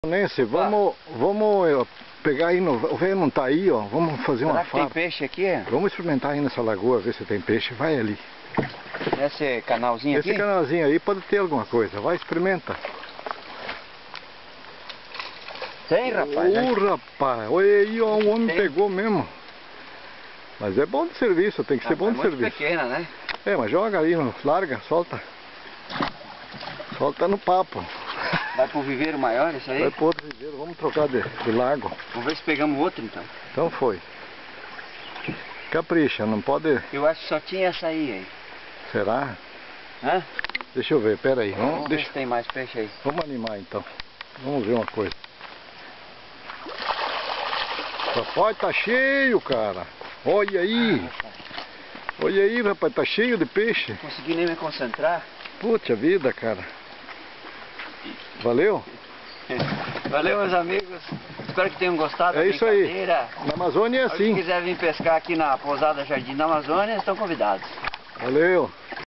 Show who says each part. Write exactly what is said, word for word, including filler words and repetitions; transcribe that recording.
Speaker 1: Nense, vamos, vamos eh, pegar aí, no, o velho não tá aí, ó, vamos fazer
Speaker 2: Será
Speaker 1: uma
Speaker 2: que
Speaker 1: farra.
Speaker 2: tem peixe aqui?
Speaker 1: Vamos experimentar aí nessa lagoa, ver se tem peixe, vai ali.
Speaker 2: Esse canalzinho
Speaker 1: Esse
Speaker 2: aqui?
Speaker 1: canalzinho aí pode ter alguma coisa, vai, experimenta.
Speaker 2: Tem, rapaz.
Speaker 1: Ô, rapaz, olha aí, ó, o homem
Speaker 2: Tem.
Speaker 1: pegou mesmo. Mas é bom de serviço, tem que ser
Speaker 2: Ah,
Speaker 1: bom
Speaker 2: mas
Speaker 1: de
Speaker 2: muito
Speaker 1: serviço.
Speaker 2: pequena, né?
Speaker 1: É, mas joga aí, larga, solta. Solta no papo.
Speaker 2: Vai pro viveiro maior isso aí?
Speaker 1: Vai pro outro viveiro, vamos trocar de, de lago.
Speaker 2: Vamos ver se pegamos outro então.
Speaker 1: Então foi. Capricha, não pode...
Speaker 2: Eu acho que só tinha essa aí, aí.
Speaker 1: Será?
Speaker 2: Hã?
Speaker 1: Deixa eu ver, pera aí. Vamos,
Speaker 2: Vamos ver
Speaker 1: deixa...
Speaker 2: se tem mais peixe aí.
Speaker 1: vamos animar então. Vamos ver uma coisa. Rapaz, tá cheio, cara. Olha aí. Olha aí, rapaz, tá cheio de peixe.
Speaker 2: Não consegui nem me concentrar.
Speaker 1: Puxa vida, cara. Valeu?
Speaker 2: Valeu, meus amigos. Espero que tenham gostado da
Speaker 1: É isso aí.
Speaker 2: brincadeira.
Speaker 1: Na Amazônia é
Speaker 2: Se
Speaker 1: assim.
Speaker 2: quiser vir pescar aqui na Pousada Jardim da Amazônia, estão convidados.
Speaker 1: Valeu.